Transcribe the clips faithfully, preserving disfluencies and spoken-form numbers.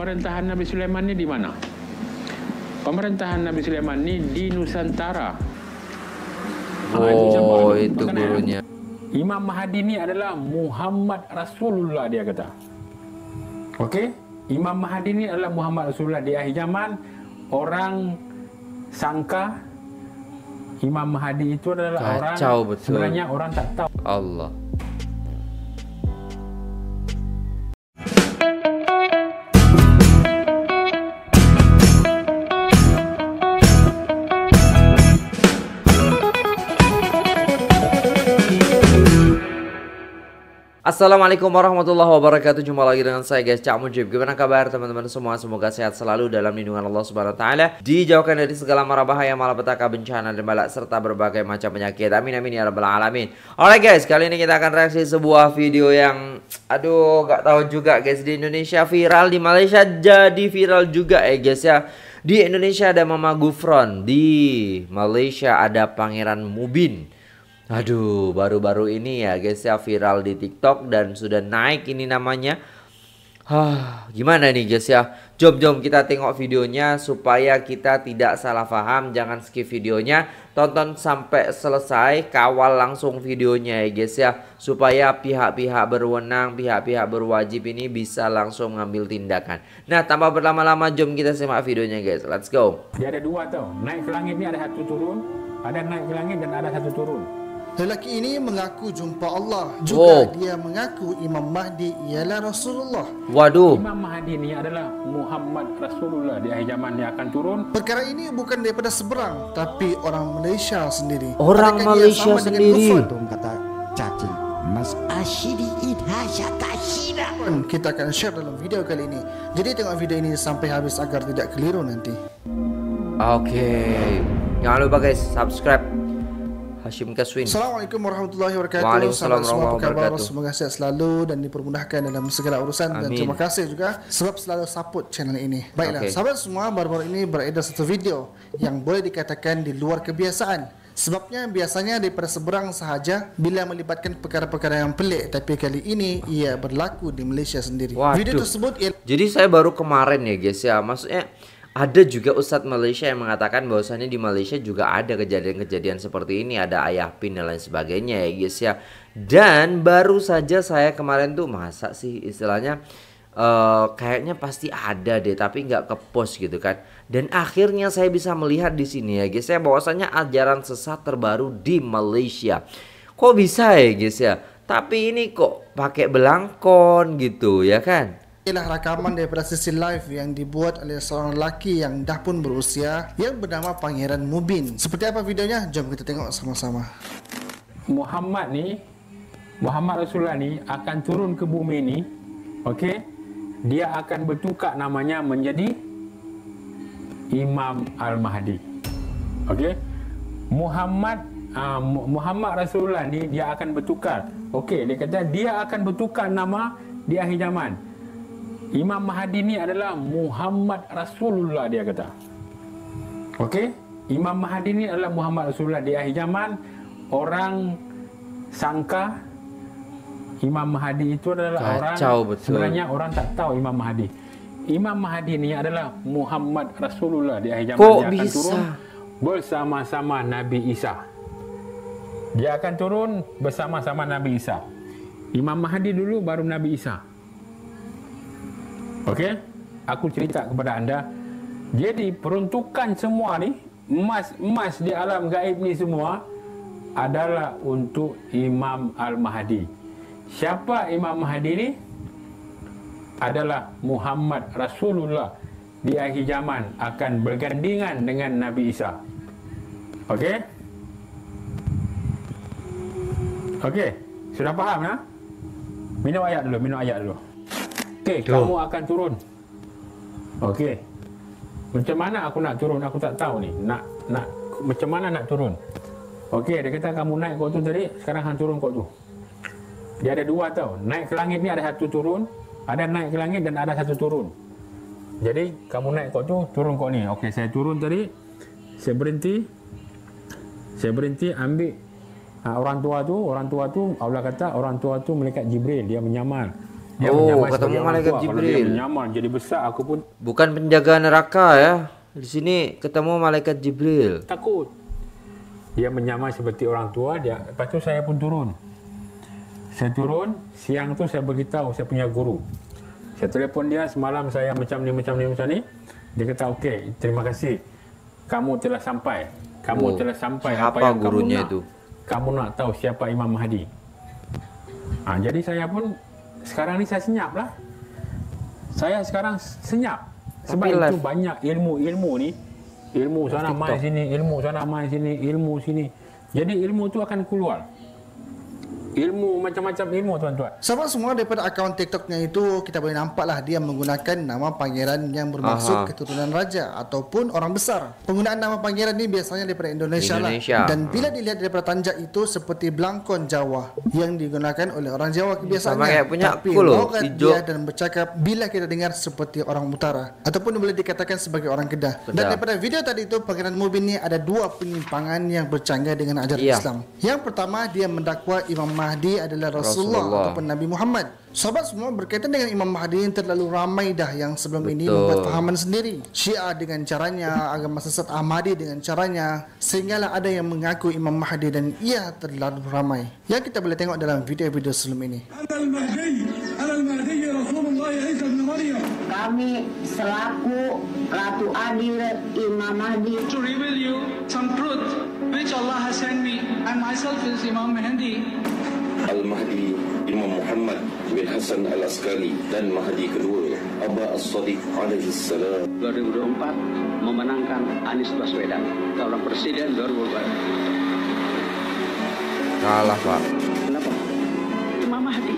pemerintahan Nabi Sulaiman ni di mana? Pemerintahan Nabi Sulaiman ni di Nusantara. Oh, itu gurunya. Imam Mahdi ni adalah Muhammad Rasulullah, dia kata. Okey? Imam Mahdi ni adalah Muhammad Rasulullah di akhir zaman. Orang sangka Imam Mahdi itu adalah Kacau, orang betul. Sebenarnya orang tak tahu. Allah. Assalamualaikum warahmatullahi wabarakatuh. Jumpa lagi dengan saya guys, Cak Mujib. Gimana kabar teman-teman semua? Semoga sehat selalu dalam lindungan Allah Subhanahu wa taala, dijauhkan dari segala mara bahaya, malapetaka, bencana dan balak serta berbagai macam penyakit. Amin amin ya rabbal alamin. Alright guys, kali ini kita akan reaksi sebuah video yang aduh gak tahu juga guys, di Indonesia viral, di Malaysia jadi viral juga ya guys ya. Di Indonesia ada Mama Gufron, di Malaysia ada Pangeran Mubin. Aduh, baru-baru ini ya guys ya viral di TikTok dan sudah naik ini namanya. Hah, gimana nih guys ya? Jom-jom kita tengok videonya supaya kita tidak salah paham. Jangan skip videonya, tonton sampai selesai, kawal langsung videonya ya guys ya, supaya pihak-pihak berwenang, pihak-pihak berwajib ini bisa langsung ngambil tindakan. Nah, tanpa berlama-lama jom kita simak videonya guys. Let's go. Dia ada dua tau. Naik ke langit ni ada satu turun, ada naik ke langit dan ada satu turun. Lelaki ini mengaku jumpa Allah. Juga Oh. dia mengaku Imam Mahdi ialah Rasulullah. Waduh. Imam Mahdi ni adalah Muhammad Rasulullah di akhir zaman yang akan turun. Perkara ini bukan daripada seberang, tapi orang Malaysia sendiri. Orang Adakah dia Malaysia sama dengan sendiri. Gufron? kata cacing Mas Ashidi Idhasha Tashida. Kita akan share dalam video kali ini. Jadi tengok video ini sampai habis agar tidak keliru nanti. Oke, jangan lupa guys subscribe Hashim Kaswin. Assalamualaikum warahmatullahi wabarakatuh. Waalaikumsalam Sahabat semua, apa warahmatullahi khabar? wabarakatuh. Semoga sehat selalu dan dipermudahkan dalam segala urusan. Dan Amin. terima kasih juga sebab selalu support channel ini. Baiklah, Okay. sahabat semua, baru-baru ini beredar satu video yang boleh dikatakan di luar kebiasaan. Sebabnya biasanya daripada seberang sahaja bila melibatkan perkara-perkara yang pelik, tapi kali ini ia berlaku di Malaysia sendiri. Waduh. Video tersebut ialah Jadi saya baru kemarin ya guys ya, maksudnya ada juga Ustadz Malaysia yang mengatakan bahwasannya di Malaysia juga ada kejadian-kejadian seperti ini, ada ayah pin dan lain sebagainya ya guys ya. Dan baru saja saya kemarin tuh masa sih istilahnya uh, kayaknya pasti ada deh, tapi nggak ke post gitu kan. Dan akhirnya saya bisa melihat di sini ya guys ya, bahwasannya ajaran sesat terbaru di Malaysia. Kok bisa ya guys ya? Tapi ini kok pakai belangkon gitu ya kan? ialah rakaman daripada sesi live yang dibuat oleh seorang lelaki yang dah pun berusia yang bernama Pangeran Mubin. Seperti apa videonya? Jom kita tengok sama-sama. Muhammad ni, Muhammad Rasulullah ni akan turun ke bumi ni. Okey, dia akan bertukar namanya menjadi Imam Al-Mahdi. Okey, Muhammad uh, Muhammad Rasulullah ni dia akan bertukar. Okey, dia kata dia akan bertukar nama di akhir zaman. Imam Mahdi ni adalah Muhammad Rasulullah, dia kata. Okey, Imam Mahdi ni adalah Muhammad Rasulullah di akhir zaman. Orang sangka Imam Mahdi itu adalah Kacau, orang betul. Sebenarnya orang tak tahu Imam Mahdi. Imam Mahdi ni adalah Muhammad Rasulullah di akhir zaman. Kok dia akan bisa? turun bersama-sama Nabi Isa. Dia akan turun bersama-sama Nabi Isa. Imam Mahdi dulu baru Nabi Isa. Okey, aku cerita kepada anda. Jadi peruntukan semua ni, emas-emas di alam gaib ni semua adalah untuk Imam Al-Mahdi. Siapa Imam Mahdi ni? Adalah Muhammad Rasulullah di akhir zaman akan bergandingan dengan Nabi Isa. Okey? Okey, sudah faham ya? Minum ayat dulu, minum ayat dulu. Okey, kamu akan turun. Okey. Macam mana aku nak turun? Aku tak tahu ni. Nak nak macam mana nak turun? Okey, dia kata kamu naik kok tu tadi, sekarang hang turun kok tu. Dia ada dua tau. Naik ke langit ni ada satu turun, ada naik ke langit dan ada satu turun. Jadi kamu naik kok tu, turun kok ni. Okey, saya turun tadi. Saya berhenti. Saya berhenti ambil uh, orang tua tu, orang tua tu Allah kata orang tua tu malaikat Jibril, dia menyamar. Dia Oh, menyamar ketemu sebagai orang malaikat tua. Kalau Jibril. dia menyamar jadi besar, aku pun Bukan penjaga neraka ya. Di sini ketemu malaikat Jibril. takut. Dia menyamar seperti orang tua. Dia, lepas tu saya pun turun. Saya turun, siang tu saya beritahu saya punya guru. Saya telefon dia, semalam saya macam ni, macam ni, macam ni. Dia kata, okey, terima kasih. Kamu telah sampai. Kamu Oh, telah sampai siapa apa yang gurunya kamu nak. itu? Kamu nak tahu siapa Imam Mahdi. Ha, jadi saya pun, sekarang ni saya senyap lah. Saya sekarang senyap. Sebab Tapi itu live. banyak ilmu-ilmu ni. Ilmu sana mai sini, ilmu sana mai sini, ilmu sini. Jadi ilmu tu akan keluar. Ilmu macam-macam ilmu tuan-tuan. Sahabat semua, daripada akaun TikToknya itu kita boleh nampaklah dia menggunakan nama pangeran yang bermaksud Aha. keturunan raja ataupun orang besar. Penggunaan nama pangeran ini biasanya daripada Indonesia, Indonesia. lah. Dan bila dilihat daripada tanjak itu seperti belangkon Jawa yang digunakan oleh orang Jawa kebiasaannya. Sama kayak punya Tapi aku loh, logat hijau. dia dan bercakap bila kita dengar seperti orang utara ataupun boleh dikatakan sebagai orang Kedah. Dan Kedah. daripada video tadi itu pangeran Mubin ini ada dua penyimpangan yang bercanggah dengan ajaran Iya. Islam. Yang pertama, dia mendakwa Imam Mahdi adalah Rasulullah, Rasulullah. ataupun Nabi Muhammad. Sahabat semua, berkaitan dengan Imam Mahdi yang terlalu ramai dah yang sebelum ini Betul. membuat fahaman sendiri. Syiah dengan caranya, agama sesat Ahmadi dengan caranya, sehinggalah ada yang mengaku Imam Mahdi dan ia terlalu ramai. Yang kita boleh tengok dalam video-video sebelum ini. Kami selaku Ratu Adil Imam Mahdi to reveal you some truth which Allah has sent me, and myself is Imam Mahdi. Al-Mahdi Imam Muhammad bin Hasan Al-Askari dan Mahdi kedua Aba As-Sadiq alaihi salam. dua ribu dua puluh empat memenangkan Anies Baswedan calon presiden dua ribu dua puluh empat. Kalah pak. Kenapa? Imam Mahdi.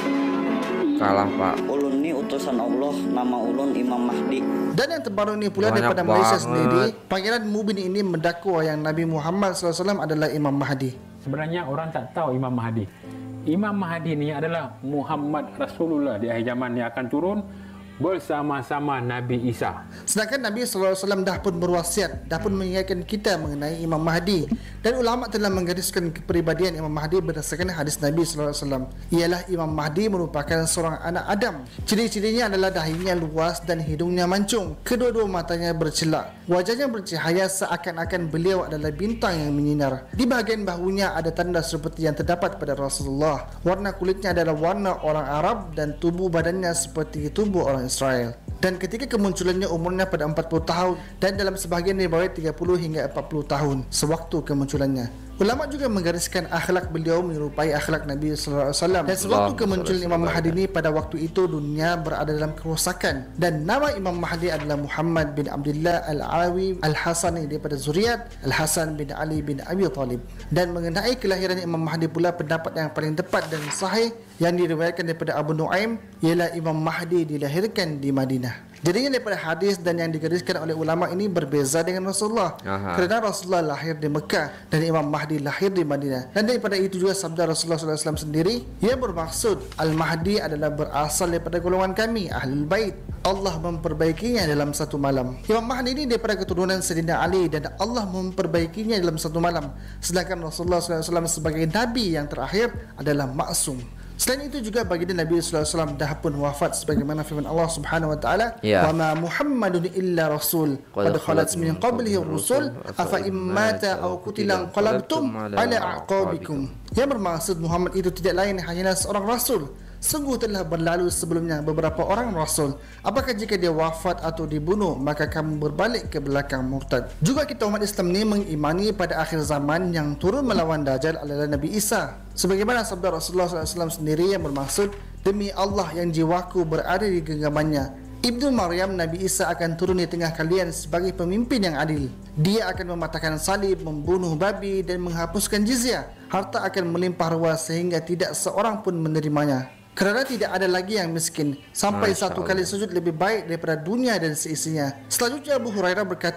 Kalah pak. Ulun ni utusan Allah, nama ulun Imam Mahdi. Dan yang terbaru ini pula Banyak daripada Malaysia banget. sendiri, Pangeran Mubin ini mendakwa yang Nabi Muhammad sallallahu alaihi wasallam adalah Imam Mahdi. Sebenarnya orang tak tahu Imam Mahdi. Imam Mahdi ni adalah Muhammad Rasulullah di akhir zaman yang akan turun bersama-sama Nabi Isa. Sedangkan Nabi sallallahu alaihi wasallam dah pun berwasiat, dah pun mengingatkan kita mengenai Imam Mahdi. Dan ulama telah menggariskan kepribadian Imam Mahdi berdasarkan hadis Nabi sallallahu alaihi wasallam. Ialah Imam Mahdi merupakan seorang anak Adam. Ciri-cirinya adalah dahinya luas dan hidungnya mancung. Kedua-dua matanya bercelak. Wajahnya bercahaya seakan-akan beliau adalah bintang yang menyinar. Di bahagian bahunya ada tanda seperti yang terdapat pada Rasulullah. Warna kulitnya adalah warna orang Arab dan tubuh badannya seperti tubuh orang Israel. Dan ketika kemunculannya umurnya pada empat puluh tahun dan dalam sebahagian riwayat tiga puluh hingga empat puluh tahun sewaktu kemunculannya. Ulama juga menggariskan akhlak beliau menyerupai akhlak Nabi sallallahu alaihi wasallam. Dan sewaktu kemunculan Imam Mahdi ini pada waktu itu dunia berada dalam kerosakan dan nama Imam Mahdi adalah Muhammad bin Abdullah Al-Alawi Al-Hasani daripada zuriat Al-Hasan bin Ali bin Abi Talib. Dan mengenai kelahiran Imam Mahdi pula pendapat yang paling tepat dan sahih yang diriwayatkan daripada Abu Nuaim ialah Imam Mahdi dilahirkan di Madinah. Jadinya daripada hadis dan yang digariskan oleh ulama ini berbeza dengan Rasulullah. Aha. Kerana Rasulullah lahir di Mekah dan Imam Mahdi lahir di Madinah. Dan daripada itu juga sabda Rasulullah sallallahu alaihi wasallam sendiri yang bermaksud Al-Mahdi adalah berasal daripada golongan kami Ahlul Bait. Allah memperbaikinya dalam satu malam. Imam Mahdi ini daripada keturunan Sayyidina Ali dan Allah memperbaikinya dalam satu malam. Sedangkan Rasulullah sallallahu alaihi wasallam sebagai Nabi yang terakhir adalah maksum. Selain itu juga baginda Nabi sallallahu alaihi wasallam dah pun wafat sebagaimana firman Allah Subhanahu wa taala, Ya. "Wa ma Muhammadun illa rasul qad khalat min qablihi rusul afa immata aw qutila qalabtum ala aqabikum." Yang bermaksud Muhammad itu tidak lain hanyalah seorang rasul. Sungguh telah berlalu sebelumnya beberapa orang rasul. Apakah jika dia wafat atau dibunuh, maka kamu berbalik ke belakang murtad. Juga kita umat Islam ni mengimani pada akhir zaman yang turun melawan Dajjal adalah Nabi Isa. Sebagaimana sabda Rasulullah sallallahu alaihi wasallam sendiri yang bermaksud, "Demi Allah yang jiwaku berada di genggamannya, Ibnu Maryam Nabi Isa akan turun di tengah kalian sebagai pemimpin yang adil. Dia akan mematahkan salib, membunuh babi dan menghapuskan jizyah. Harta akan melimpah ruah sehingga tidak seorang pun menerimanya. Kerana tidak ada lagi yang miskin sampai Masya satu Allah. kali sujud lebih baik daripada dunia dan seisinya." Selanjutnya Abu Hurairah berkata,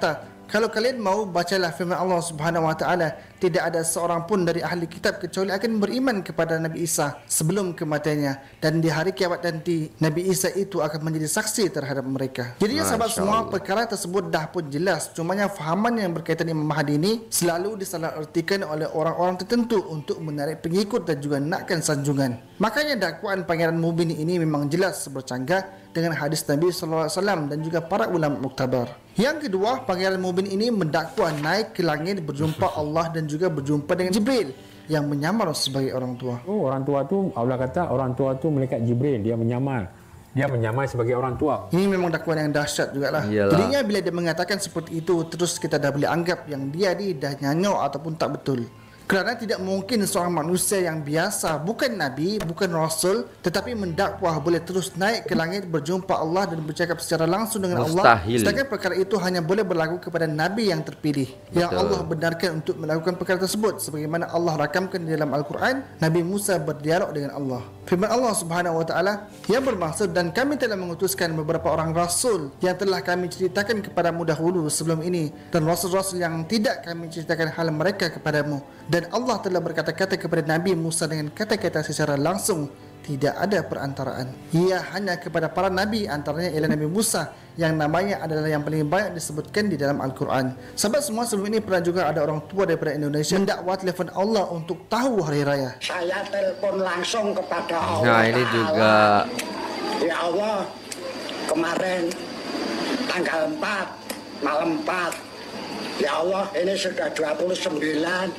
Kalau kalian mau, bacalah firman Allah Subhanahu wa taala, tidak ada seorang pun dari ahli kitab kecuali akan beriman kepada Nabi Isa sebelum kematiannya, dan di hari kiamat nanti Nabi Isa itu akan menjadi saksi terhadap mereka. Jadi ya sahabat semua, perkara tersebut dah pun jelas, cumanya fahaman yang berkaitan Imam Mahdi ini selalu disalahartikan oleh orang-orang tertentu untuk menarik pengikut dan juga nakkan sanjungan. Makanya dakwaan Pangeran Mubin ini memang jelas bercanggah dengan hadis Nabi sallallahu alaihi wasallam dan juga para ulama muktabar. Yang kedua, Pangeran Mubin ini mendakwa naik ke langit berjumpa Allah dan juga berjumpa dengan Jibril yang menyamar sebagai orang tua. Oh, orang tua tu, Allah kata orang tua tu malaikat Jibril, dia menyamar. Dia menyamar sebagai orang tua. Ini memang dakwaan yang dahsyat jugalah. Iyalah. Jadinya bila dia mengatakan seperti itu, terus kita dah boleh anggap yang dia ni dah nyanyok ataupun tak betul. Kerana tidak mungkin seorang manusia yang biasa, bukan Nabi, bukan Rasul, tetapi mendakwah boleh terus naik ke langit berjumpa Allah dan bercakap secara langsung dengan Mustahil. Allah. Sedangkan perkara itu hanya boleh berlaku kepada Nabi yang terpilih, yang Betul. Allah benarkan untuk melakukan perkara tersebut. Sebagaimana Allah rakamkan di dalam Al-Quran, Nabi Musa berdialog dengan Allah. Firman Allah Subhanahu wa taala yang bermaksud, dan kami telah mengutuskan beberapa orang rasul yang telah kami ceritakan kepadamu dahulu sebelum ini, dan rasul-rasul yang tidak kami ceritakan hal mereka kepadamu. Dan Allah telah berkata-kata kepada Nabi Musa dengan kata-kata secara langsung, tidak ada perantaraan. Ia hanya kepada para Nabi, antaranya ialah Nabi Musa, yang namanya adalah yang paling banyak disebutkan di dalam Al-Quran. Sahabat semua, sebelum ini pernah juga ada orang tua daripada Indonesia mendakwa telefon Allah untuk tahu hari raya. Saya telepon langsung kepada Allah. Nah, ini juga. Ya Allah, kemarin tanggal empat, malam empat. Ya Allah, ini sudah dua puluh sembilan.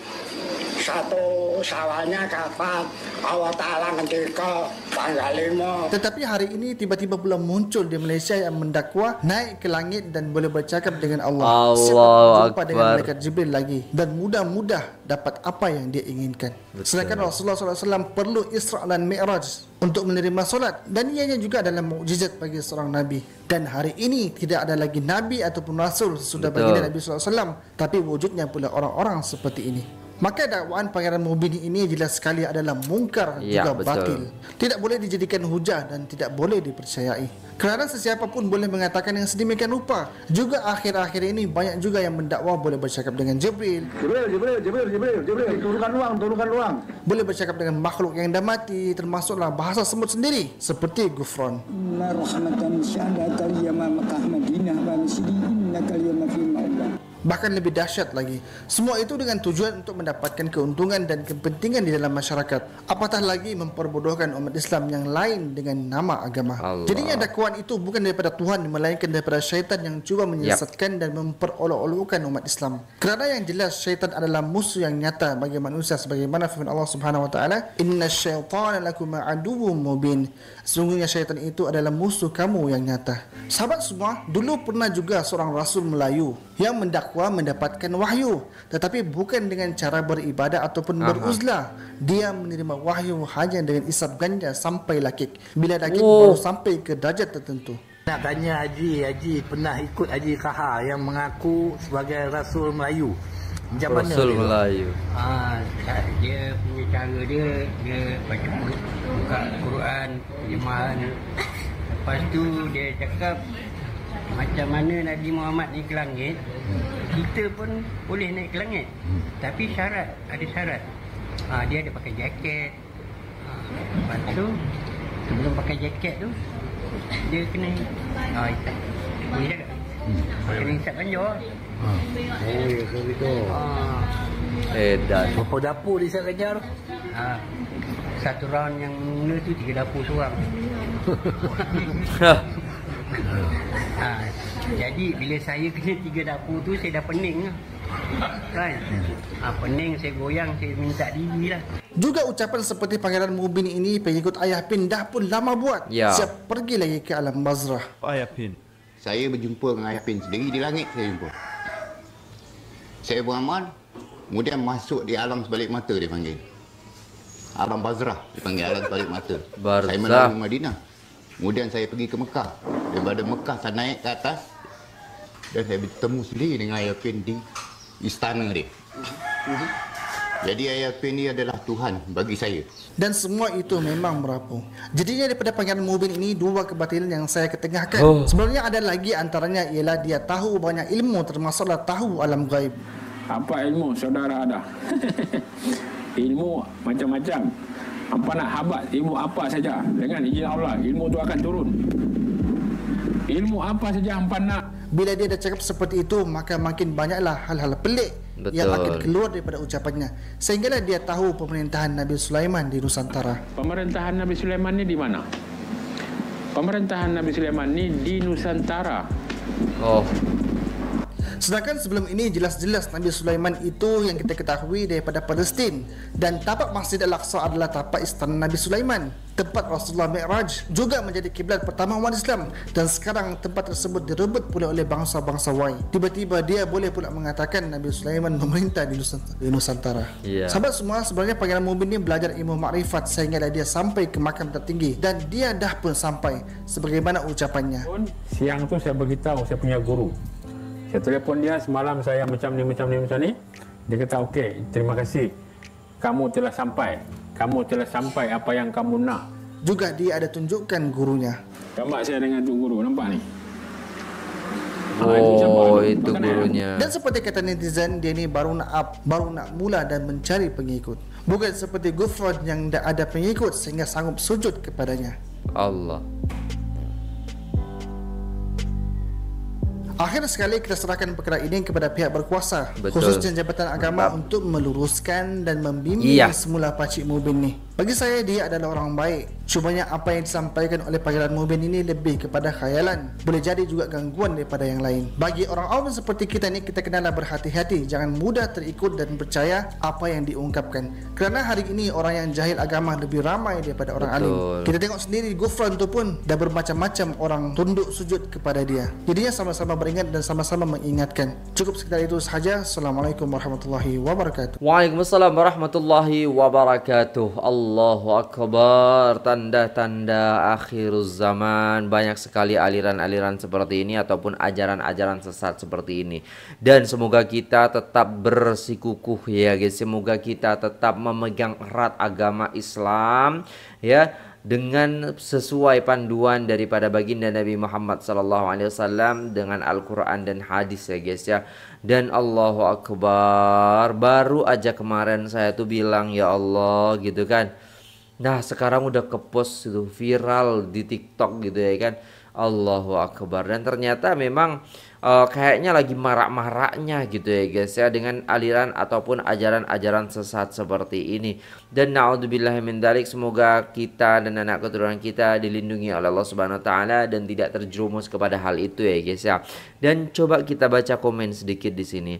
Satu Syawalnya kapan? Allah Ta'ala ngendika tanggal lima. Tetapi hari ini tiba-tiba pula muncul di Malaysia yang mendakwa naik ke langit dan boleh bercakap dengan Allah. Allahu Jumpa dengan Akbar. malaikat Jibril lagi, dan mudah-mudah dapat apa yang dia inginkan. Betul. Sedangkan Rasulullah sallallahu alaihi wasallam perlu Isra dan Mi'raj untuk menerima solat, dan ianya juga adalah mukjizat bagi seorang Nabi. Dan hari ini tidak ada lagi Nabi ataupun Rasul sesudah Betul. baginda Nabi sallallahu alaihi wasallam, tapi wujudnya pula orang-orang seperti ini. Maka dakwaan Pangeran Mubin ini jelas sekali adalah mungkar Ya, juga betul. batil. Tidak boleh dijadikan hujah dan tidak boleh dipercayai. Kerana sesiapa pun boleh mengatakan yang sedemikian rupa. Juga akhir-akhir ini banyak juga yang mendakwa boleh bercakap dengan Jibril. Jibril, Jibril, Jibril, Jibril, Jibril, turunkan uang, turunkan uang. Boleh bercakap dengan makhluk yang dah mati, termasuklah bahasa semut sendiri seperti Gufron. Inna rahmatan syahadatal yama Makkah Madinah wa masjidi innaka liyama fi ma'ullah. Bahkan lebih dahsyat lagi, semua itu dengan tujuan untuk mendapatkan keuntungan dan kepentingan di dalam masyarakat. Apatah lagi memperbodohkan umat Islam yang lain dengan nama agama. Allah. Jadinya dakwaan itu bukan daripada Tuhan, melainkan daripada syaitan yang cuba menyesatkan yep. dan memperolok-olokkan umat Islam. Kerana yang jelas syaitan adalah musuh yang nyata bagi manusia, sebagaimana firman Allah Subhanahu wa taala, "Inna syaitana lakum aduwwum mubin." Sesungguhnya syaitan itu adalah musuh kamu yang nyata. Sahabat semua, dulu pernah juga seorang rasul Melayu yang mendakwa mendapatkan wahyu, tetapi bukan dengan cara beribadah ataupun Aha. beruzlah. Dia menerima wahyu hanya dengan isap ganja sampai lakik. Bila lakik Oh. baru sampai ke darjat tertentu. Nak tanya Haji, Haji pernah ikut Haji Kahar yang mengaku sebagai Rasul Melayu. Macam mana Rasul dia? Melayu. Ah, dia punya cara dia, dia baca buka Quran, terjemahan. Lepas tu dia cakap macam mana Nabi Muhammad naik ke langit, kita pun boleh naik ke langit. Tapi syarat, ada syarat. Ah, dia ada pakai jaket. Ah, lepas tu sebelum pakai jaket tu dia kena ah, isap. Boleh tak? Kena isap banjur. Oh, ya ke begitu. Ah. Edan. Berapa dapur di Isap Ganja tu? Ah, satu round yang mula tu tiga dapur seorang. ah, jadi bila saya kena tiga dapur tu saya dah pening lah. Kan? Ah, pening, saya goyang, saya minta diri lah. Juga ucapan seperti Pangeran Mubin ini pengikut Ayah Pin dah pun lama buat. Ya. Siap pergi lagi ke alam Bazrah. Ayah Pin. Saya berjumpa dengan Ayah Pin sendiri di langit, saya jumpa. Saya beramal, kemudian masuk di alam sebalik mata dia panggil. Alam Bazrah dipanggil alam sebalik mata. Barzah. Saya melalui Madinah. Kemudian saya pergi ke Mekah. Daripada Mekah saya naik ke atas dan saya bertemu sendiri dengan Ayah Pin di istana dia. Jadi ayah Pin ini adalah Tuhan bagi saya. Dan semua itu memang merapu. Jadinya daripada Pangeran Mubin ini dua kebatilan yang saya ketengahkan. Oh. Sebenarnya ada lagi antaranya ialah dia tahu banyak ilmu, termasuklah tahu alam gaib. Apa ilmu saudara ada? Ilmu macam-macam. Apa nak habat ilmu apa saja, dengan izin Allah ilmu itu akan turun. Ilmu apa saja hampa nak. Bila dia dah cakap seperti itu, maka makin banyaklah hal-hal pelik Betul. yang akan keluar daripada ucapannya. Sehinggalah dia tahu pemerintahan Nabi Sulaiman di Nusantara. Pemerintahan Nabi Sulaiman ni di mana? Pemerintahan Nabi Sulaiman ni di Nusantara. Oh. Sedangkan sebelum ini jelas-jelas Nabi Sulaiman itu yang kita ketahui daripada Palestin, dan tapak Masjid Al-Aqsa adalah tapak istana Nabi Sulaiman, tempat Rasulullah Mi'raj juga menjadi kiblat pertama umat Islam, dan sekarang tempat tersebut direbut pula oleh bangsa-bangsa Y. Tiba-tiba dia boleh pula mengatakan Nabi Sulaiman memerintah di Nusantara. Di Nusantara. Yeah. Sahabat semua, sebenarnya Pangeran Mubin ini belajar ilmu makrifat sehingga dia sampai ke makam tertinggi, dan dia dah pun sampai sebagaimana ucapannya. Siang tu saya beritahu saya punya guru. Saya telefon dia semalam, saya macam ni, macam ni, macam ni. Dia kata, okey, terima kasih. Kamu telah sampai. Kamu telah sampai apa yang kamu nak. Juga dia ada tunjukkan gurunya. Gambar saya dengan tu guru, nampak ni? Oh, ha, itu, itu gurunya. Dan seperti kata netizen, dia ni baru nak up, baru nak mula dan mencari pengikut. Bukan seperti Gufron yang tak ada pengikut sehingga sanggup sujud kepadanya. Allah. Akhir sekali kita serahkan perkara ini kepada pihak berkuasa, Betul. khususnya Jabatan Agama, Mantap. untuk meluruskan dan membimbing iya. semula Pakcik Mubin ni. Bagi saya dia adalah orang baik. Cumanya apa yang disampaikan oleh Pangeran Mubin ini lebih kepada khayalan. Boleh jadi juga gangguan daripada yang lain. Bagi orang awam seperti kita ni, kita kenalah berhati-hati. Jangan mudah terikut dan percaya apa yang diungkapkan. Kerana hari ini orang yang jahil agama lebih ramai daripada orang Betul. alim. Kita tengok sendiri Gufron tu pun dah bermacam-macam orang tunduk sujud kepada dia. Jadinya sama-sama beringat dan sama-sama mengingatkan. Cukup sekitar itu sahaja. Assalamualaikum warahmatullahi wabarakatuh. Waalaikumsalam warahmatullahi wabarakatuh. Allahu Akbar. Tanda-tanda akhir zaman. Banyak sekali aliran-aliran seperti ini ataupun ajaran-ajaran sesat seperti ini. Dan semoga kita tetap bersikukuh ya guys. Semoga kita tetap memegang erat agama Islam ya, dengan sesuai panduan daripada baginda Nabi Muhammad sallallahu alaihi wasallam dengan Al-Quran dan hadis ya guys ya. Dan Allahu Akbar, baru aja kemarin saya tuh bilang ya Allah gitu kan. Nah sekarang udah ke-post itu viral di TikTok gitu ya kan. Allahu Akbar. Dan ternyata memang uh, kayaknya lagi marak-maraknya gitu ya guys ya, dengan aliran ataupun ajaran-ajaran sesat seperti ini. Dan na'udzubillahi min dzalik, semoga kita dan anak keturunan kita dilindungi oleh Allah Subhanahu wa taala dan tidak terjerumus kepada hal itu ya guys ya. Dan coba kita baca komen sedikit di sini.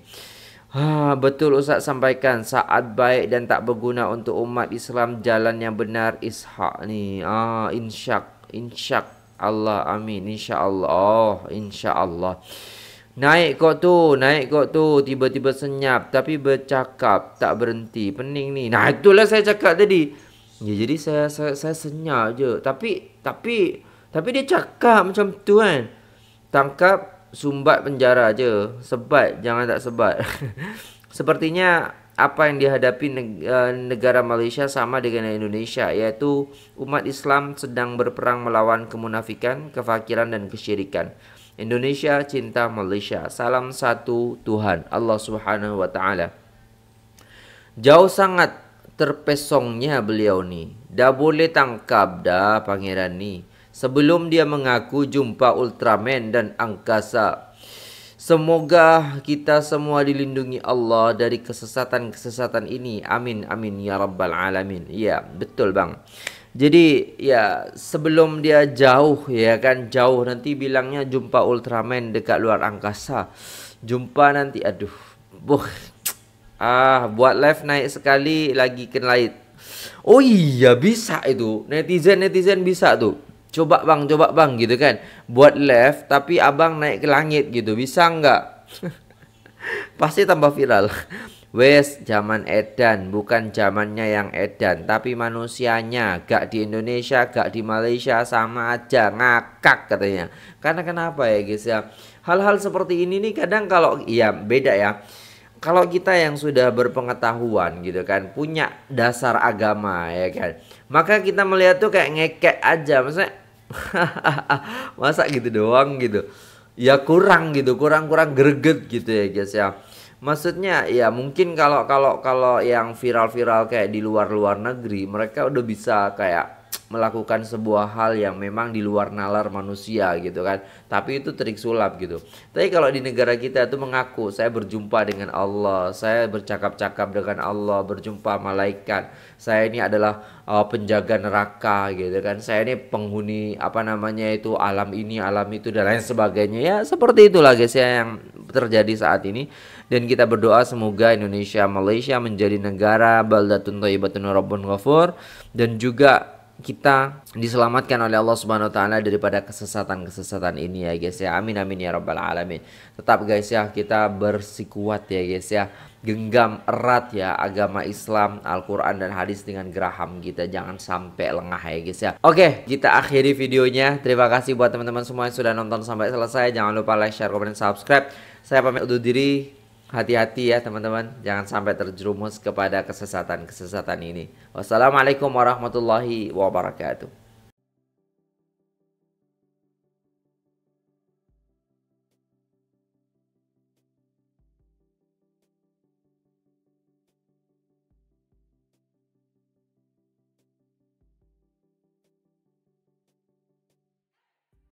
Ah, betul Ustaz sampaikan, saat baik dan tak berguna untuk umat Islam, jalan yang benar Ishak nih. Ah, insyak, insyak Allah, amin, insya Allah, oh, insya Allah. Naik kok tuh, naik kok tuh, tiba-tiba senyap, tapi bercakap tak berhenti, pening nih. Nah itulah saya cakap tadi. Ya jadi saya saya, saya senyap je, tapi tapi tapi dia cakap macam tu kan. Tangkap, sumbat penjara aje, sebat jangan tak sebat. Sepertinya apa yang dihadapi negara Malaysia sama dengan Indonesia, yaitu umat Islam sedang berperang melawan kemunafikan, kefakiran dan kesyirikan. Indonesia cinta Malaysia. Salam satu Tuhan Allah Subhanahu wa taala. Jauh sangat terpesongnya beliau ni. Dah boleh tangkap dah pangeran ni. Sebelum dia mengaku jumpa Ultraman dan angkasa. Semoga kita semua dilindungi Allah dari kesesatan-kesesatan ini. Amin, amin, ya Rabbal Alamin. Ya, betul bang. Jadi, ya, sebelum dia jauh, ya kan, jauh nanti bilangnya jumpa Ultraman dekat luar angkasa. Jumpa nanti, aduh. Buh. Ah, buat live naik sekali, lagi ke langit. Oh iya, bisa itu. Netizen-netizen bisa tuh. Coba bang, coba bang gitu kan. Buat live tapi abang naik ke langit gitu. Bisa nggak? Pasti tambah viral. Wes, zaman edan, bukan zamannya yang edan, tapi manusianya. Gak di Indonesia, gak di Malaysia, sama aja, ngakak katanya. Karena kenapa ya guys ya, hal-hal seperti ini nih kadang kalau, iya beda ya. kalau kita yang sudah berpengetahuan gitu kan, punya dasar agama ya kan, maka kita melihat tuh kayak ngekek aja, maksudnya masa gitu doang gitu, ya kurang gitu, kurang-kurang greget gitu ya guys ya. Maksudnya ya mungkin kalau kalau kalau yang viral-viral kayak di luar-luar negeri, mereka udah bisa kayak melakukan sebuah hal yang memang di luar nalar manusia gitu kan, tapi itu trik sulap gitu. Tapi kalau di negara kita itu mengaku saya berjumpa dengan Allah, saya bercakap-cakap dengan Allah, berjumpa malaikat, saya ini adalah uh, penjaga neraka gitu kan, saya ini penghuni apa namanya itu alam ini alam itu dan lain sebagainya. Ya seperti itulah guys ya yang terjadi saat ini. Dan kita berdoa semoga Indonesia Malaysia menjadi negara baldatun thayyibatun rabbun ghafur, dan juga kita diselamatkan oleh Allah Subhanahu wa taala daripada kesesatan-kesesatan ini ya guys ya. Amin amin ya rabbal alamin. Tetap guys ya, kita bersikuat ya guys ya. Genggam erat ya agama Islam, Al-Qur'an dan hadis dengan geraham kita, jangan sampai lengah ya guys ya. Oke, kita akhiri videonya. Terima kasih buat teman-teman semua yang sudah nonton sampai selesai. Jangan lupa like, share, komen, dan subscribe. Saya pamit undur diri. Hati-hati ya teman-teman, jangan sampai terjerumus kepada kesesatan-kesesatan ini. Wassalamualaikum warahmatullahi wabarakatuh.